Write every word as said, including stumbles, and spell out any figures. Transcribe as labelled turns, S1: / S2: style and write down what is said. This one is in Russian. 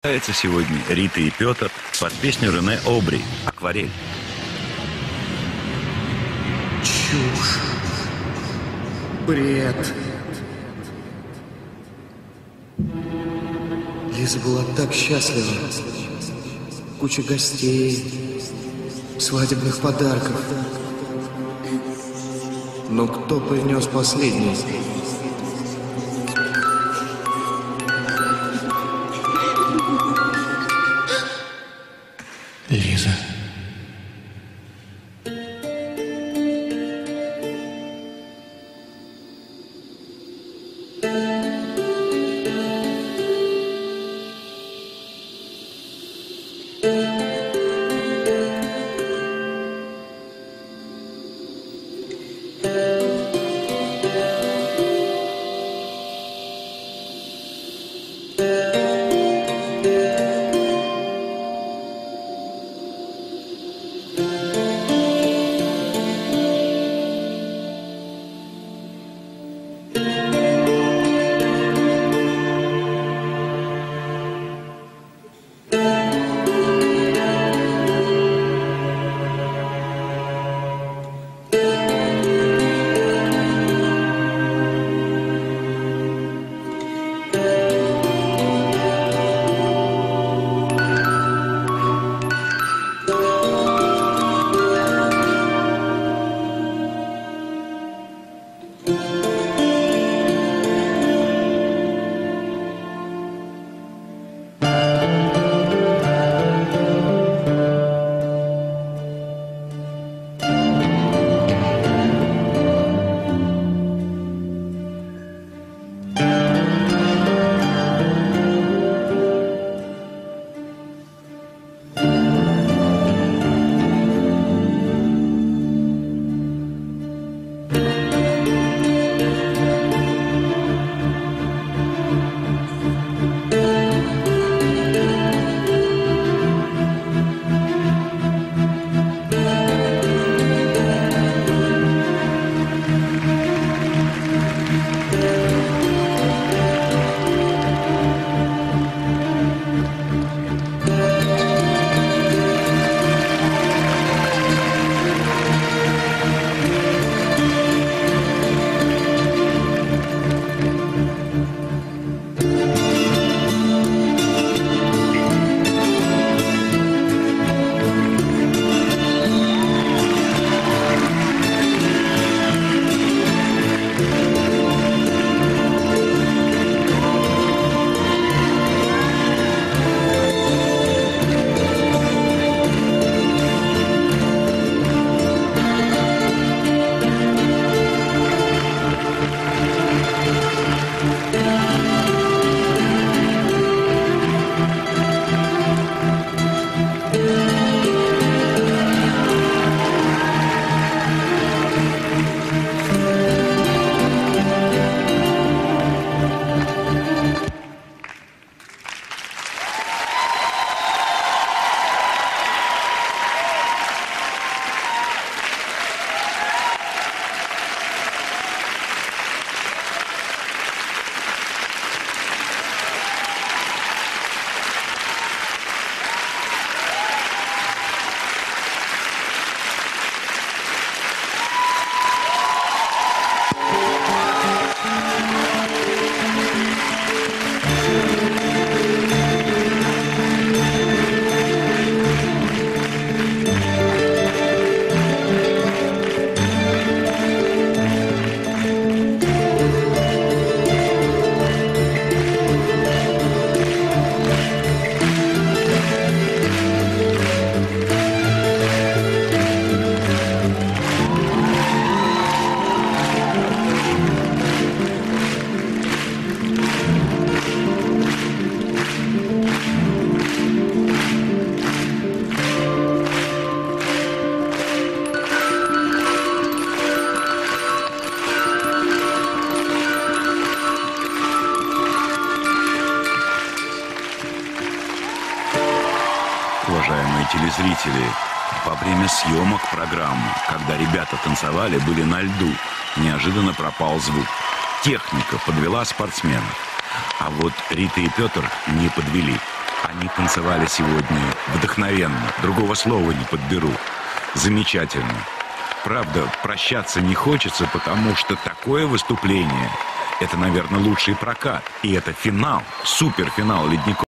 S1: Сегодня Рита и Петр под песню Рене Обри «Акварель».
S2: Чушь. Бред. Лиза была так счастлива. Куча гостей, свадебных подарков. Но кто принес последний? Лиза.
S1: Уважаемые телезрители, во время съемок программы, когда ребята танцевали, были на льду, неожиданно пропал звук. Техника подвела спортсменов. А вот Рита и Петр не подвели. Они танцевали сегодня вдохновенно, другого слова не подберу. Замечательно. Правда, прощаться не хочется, потому что такое выступление – это, наверное, лучший прокат. И это финал, суперфинал «Ледникового